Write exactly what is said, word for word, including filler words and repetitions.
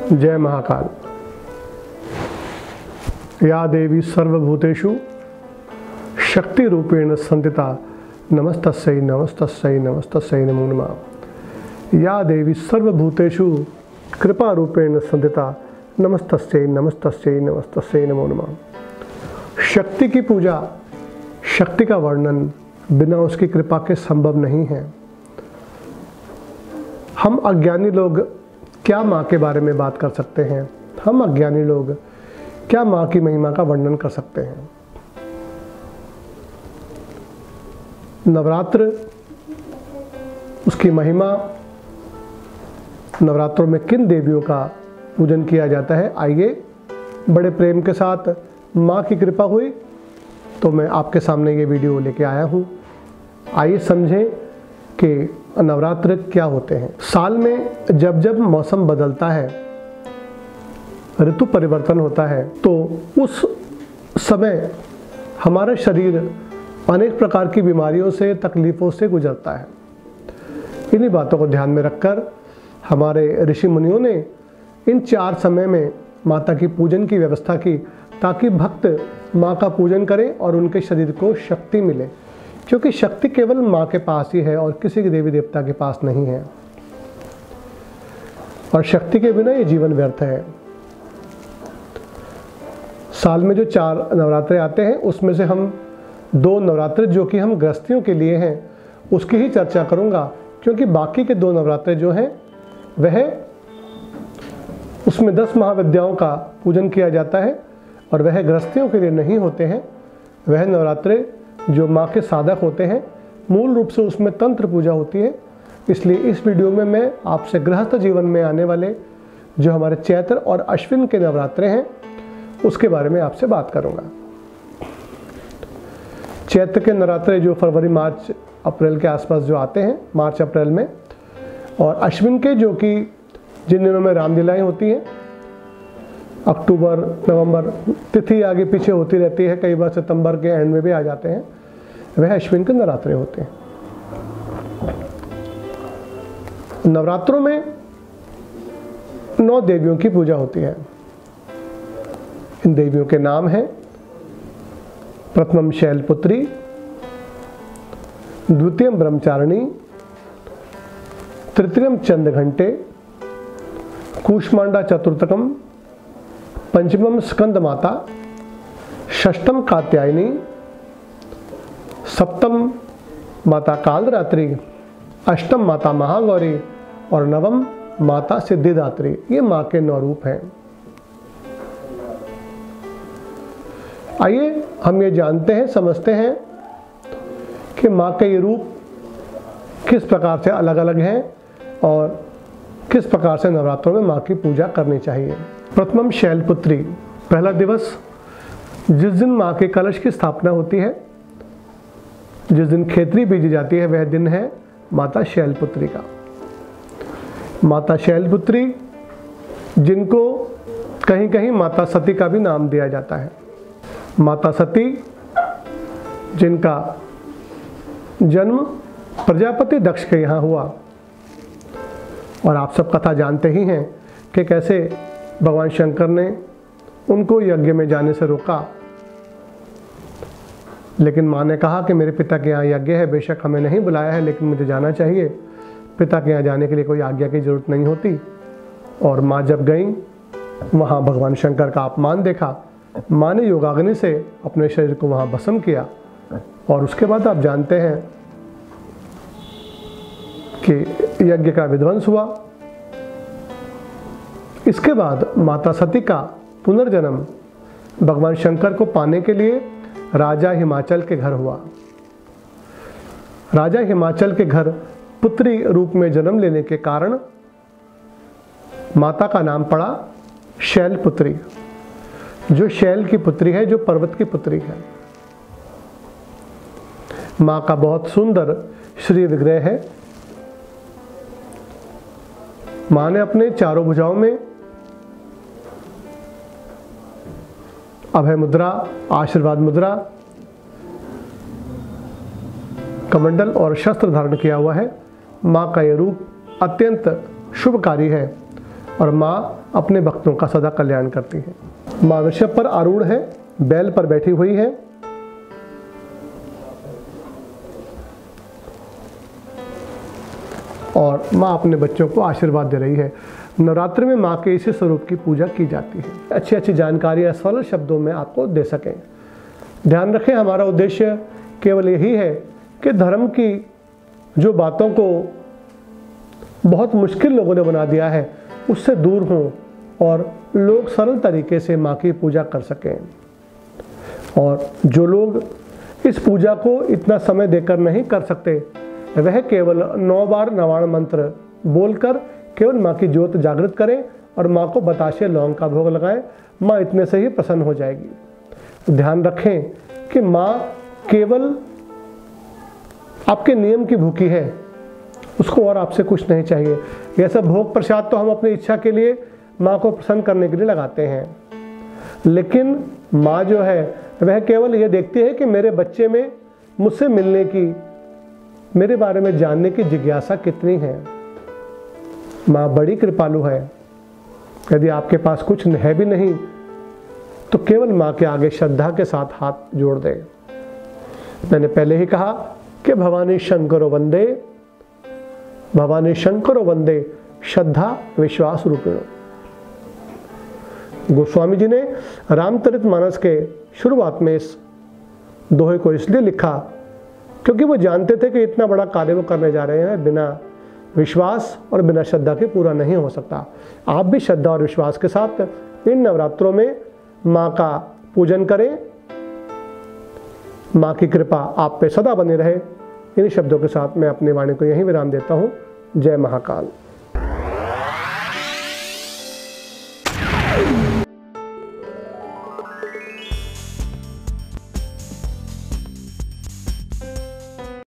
जय महाकाल। या देवी सर्वभूतेषु शक्ति रूपेण संस्थिता नमस्तस्यै नमस्तस्यै नमस्तस्यै नमो नमः। या देवी सर्वभूतेषु कृपा रूपेण संस्थिता नमस्तस्यै नमस्तस्यै नमस्तस्यै नमो नमः। शक्ति की पूजा, शक्ति का वर्णन बिना उसकी कृपा के संभव नहीं है। हम अज्ञानी लोग क्या माँ के बारे में बात कर सकते हैं? हम अज्ञानी लोग क्या माँ की महिमा का वर्णन कर सकते हैं? नवरात्र, उसकी महिमा, नवरात्रों में किन देवियों का पूजन किया जाता है, आइए बड़े प्रेम के साथ माँ की कृपा हुई तो मैं आपके सामने ये वीडियो लेके आया हूँ। आइए समझें कि नवरात्र क्या होते हैं। साल में जब जब मौसम बदलता है, ऋतु परिवर्तन होता है, तो उस समय हमारा शरीर अनेक प्रकार की बीमारियों से, तकलीफ़ों से गुजरता है। इन्हीं बातों को ध्यान में रखकर हमारे ऋषि मुनियों ने इन चार समय में माता की पूजन की व्यवस्था की, ताकि भक्त माँ का पूजन करें और उनके शरीर को शक्ति मिले, क्योंकि शक्ति केवल माँ के पास ही है और किसी के देवी देवता के पास नहीं है। और शक्ति के बिना ये जीवन व्यर्थ है। साल में जो चार नवरात्रे आते हैं, उसमें से हम दो नवरात्रे जो कि हम गृहस्थियों के लिए हैं, उसकी ही चर्चा करूंगा, क्योंकि बाकी के दो नवरात्रे जो हैं वह उसमें दस महाविद्याओं का पूजन किया जाता है और वह गृहस्थियों के लिए नहीं होते हैं। वह नवरात्रे जो माँ के साधक होते हैं, मूल रूप से उसमें तंत्र पूजा होती है। इसलिए इस वीडियो में मैं आपसे गृहस्थ जीवन में आने वाले जो हमारे चैत्र और अश्विन के नवरात्रे हैं उसके बारे में आपसे बात करूंगा। चैत्र के नवरात्रे जो फरवरी मार्च अप्रैल के आसपास जो आते हैं, मार्च अप्रैल में, और अश्विन के जो कि जिन दिनों में रामलीलाएं होती हैं, अक्टूबर नवंबर, तिथि आगे पीछे होती रहती है, कई बार सितंबर के एंड में भी आ जाते हैं, वह अश्विन के नवरात्रे होते हैं। नवरात्रों में नौ देवियों की पूजा होती है। इन देवियों के नाम हैं प्रथमम शैलपुत्री, द्वितीयम ब्रह्मचारिणी, तृतीयम चंद्रघंटे, कूष्मांडा चतुर्थकम, पंचमम स्कंद माता, षष्ठम कात्यायनी, सप्तम माता कालरात्रि, अष्टम माता महागौरी और नवम माता सिद्धिदात्री। ये माँ के नौ रूप हैं। आइए हम ये जानते हैं, समझते हैं कि माँ के ये रूप किस प्रकार से अलग अलग हैं और किस प्रकार से नवरात्रों में माँ की पूजा करनी चाहिए। प्रथमम शैलपुत्री, पहला दिवस जिस दिन माँ के कलश की स्थापना होती है, जिस दिन खेतरी बीजी जाती है, वह दिन है माता शैलपुत्री का। माता शैलपुत्री, जिनको कहीं कहीं माता सती का भी नाम दिया जाता है। माता सती, जिनका जन्म प्रजापति दक्ष के यहाँ हुआ, और आप सब कथा जानते ही हैं कि कैसे भगवान शंकर ने उनको यज्ञ में जाने से रोका, लेकिन माँ ने कहा कि मेरे पिता के यहाँ यज्ञ है, बेशक हमें नहीं बुलाया है, लेकिन मुझे जाना चाहिए। पिता के यहाँ जाने के लिए कोई आज्ञा की जरूरत नहीं होती। और माँ जब गई, वहाँ भगवान शंकर का अपमान देखा। माँ ने योगाग्नि से अपने शरीर को वहाँ भस्म किया, और उसके बाद आप जानते हैं कि यज्ञ का विध्वंस हुआ। इसके बाद माता सती का पुनर्जन्म भगवान शंकर को पाने के लिए राजा हिमाचल के घर हुआ। राजा हिमाचल के घर पुत्री रूप में जन्म लेने के कारण माता का नाम पड़ा शैलपुत्री, जो शैल की पुत्री है, जो पर्वत की पुत्री है। माँ का बहुत सुंदर श्री विग्रह है। माँ ने अपने चारों भुजाओं में अभय मुद्रा, आशीर्वाद मुद्रा, कमंडल और शस्त्र धारण किया हुआ है। माँ का यह रूप अत्यंत शुभकारी है और माँ अपने भक्तों का सदा कल्याण करती है। माँ वृषभ पर आरूढ़ है, बैल पर बैठी हुई है। और माँ अपने बच्चों को आशीर्वाद दे रही है। नवरात्रि में माँ के इसी स्वरूप की पूजा की जाती है। अच्छी अच्छी जानकारियाँ सरल शब्दों में आपको दे सकें। ध्यान रखें, हमारा उद्देश्य केवल यही है कि धर्म की जो बातों को बहुत मुश्किल लोगों ने बना दिया है उससे दूर हों और लोग सरल तरीके से माँ की पूजा कर सकें। और जो लोग इस पूजा को इतना समय देकर नहीं कर सकते, वह केवल नौ बार नवाण मंत्र बोलकर केवल माँ की ज्योत जागृत करें और माँ को बताशे लौंग का भोग लगाएं। माँ इतने से ही प्रसन्न हो जाएगी। ध्यान रखें कि माँ केवल आपके नियम की भूखी है, उसको और आपसे कुछ नहीं चाहिए। यह सब भोग प्रसाद तो हम अपनी इच्छा के लिए माँ को प्रसन्न करने के लिए लगाते हैं, लेकिन माँ जो है वह केवल यह देखती है कि मेरे बच्चे में मुझसे मिलने की, मेरे बारे में जानने की जिज्ञासा कितनी है। माँ बड़ी कृपालु है। यदि आपके पास कुछ है भी नहीं तो केवल माँ के आगे श्रद्धा के साथ हाथ जोड़ दें। मैंने पहले ही कहा कि भवानी शंकरो वंदे, भवानी शंकरो वंदे श्रद्धा विश्वास रूपिणो। गोस्वामी जी ने रामचरितमानस के शुरुआत में इस दोहे को इसलिए लिखा क्योंकि वो जानते थे कि इतना बड़ा कार्य वो करने जा रहे हैं, बिना विश्वास और बिना श्रद्धा के पूरा नहीं हो सकता। आप भी श्रद्धा और विश्वास के साथ इन नवरात्रों में माँ का पूजन करें। माँ की कृपा आप पे सदा बनी रहे। इन शब्दों के साथ मैं अपनी वाणी को यहीं विराम देता हूँ। जय महाकाल।